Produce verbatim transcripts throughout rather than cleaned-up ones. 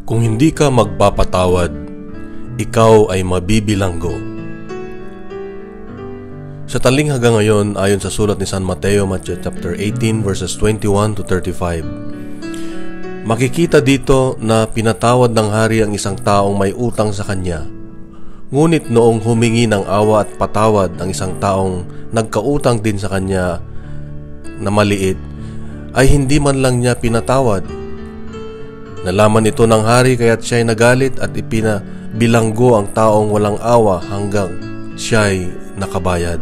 Kung hindi ka magpapatawad, ikaw ay mabibilanggo. Sa talinghaga ngayon, ayon sa sulat ni San Mateo, Matthew chapter eighteen verses twenty-one to thirty-five, makikita dito na pinatawad ng hari ang isang taong may utang sa kanya. Ngunit noong humingi ng awa at patawad ang isang taong nagkautang din sa kanya na maliit, ay hindi man lang niya pinatawad. Nalaman ito ng hari kaya't siya'y nagalit at ipinabilanggo ang taong walang awa hanggang siya'y nakabayad.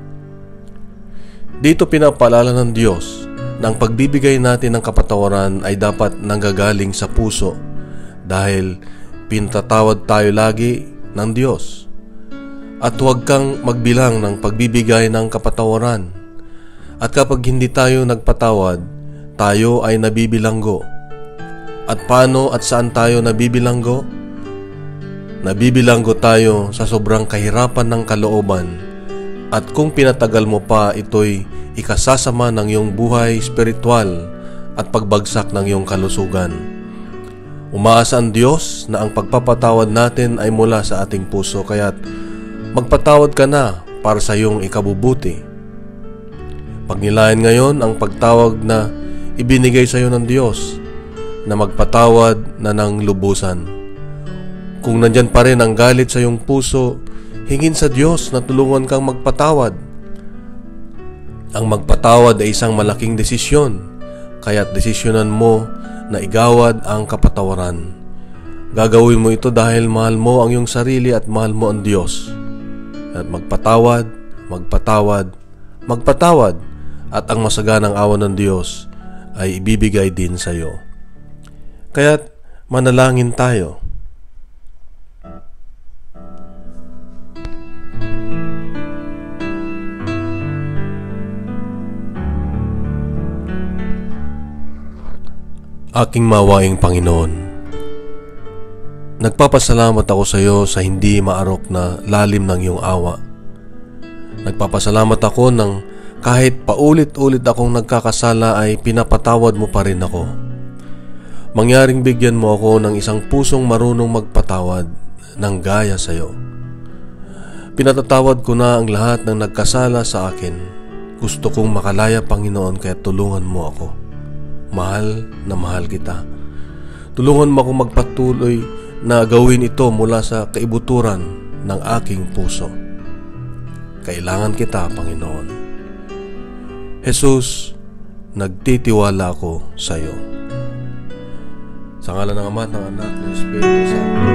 Dito pinapaalala ng Diyos na ang pagbibigay natin ng kapatawaran ay dapat nanggagaling sa puso dahil pinatatawad tayo lagi ng Diyos. At huwag kang magbilang ng pagbibigay ng kapatawaran. At kapag hindi tayo nagpatawad, tayo ay nabibilanggo. At paano at saan tayo nabibilanggo? Nabibilanggo tayo sa sobrang kahirapan ng kalooban. At kung pinatagal mo pa, ito'y ikasasama ng iyong buhay spiritual at pagbagsak ng iyong kalusugan. Umaasa ang Diyos na ang pagpapatawad natin ay mula sa ating puso, kaya't magpatawad ka na para sa iyong ikabubuti. Pagnilayan ngayon ang pagtawag na ibinigay sa iyo ng Diyos na magpatawad na ng lubusan. Kung nandyan pa rin ang galit sa iyong puso, hingin sa Diyos na tulungan kang magpatawad. Ang magpatawad ay isang malaking desisyon, kaya't desisyonan mo na igawad ang kapatawaran. Gagawin mo ito dahil mahal mo ang iyong sarili at mahal mo ang Diyos. At magpatawad, magpatawad, magpatawad, at ang masaganang awa ng Diyos ay ibibigay din sa iyo. Kaya't manalangin tayo. Aking mawaing Panginoon, nagpapasalamat ako sa iyo sa hindi maarok na lalim ng iyong awa. Nagpapasalamat ako ng kahit paulit-ulit akong nagkakasala ay pinapatawad mo pa rin ako. Mangyaring bigyan mo ako ng isang pusong marunong magpatawad ng gaya sa iyo. Pinatatawad ko na ang lahat ng nagkasala sa akin. Gusto kong makalaya, Panginoon, kaya tulungan mo ako. Mahal na mahal kita. Tulungan mo akong magpatuloy na gawin ito mula sa kaibuturan ng aking puso. Kailangan kita, Panginoon. Jesus, nagtitiwala ako sa iyo. Sa ngalan ng Ama at ng Anak at ng Espiritu Santo.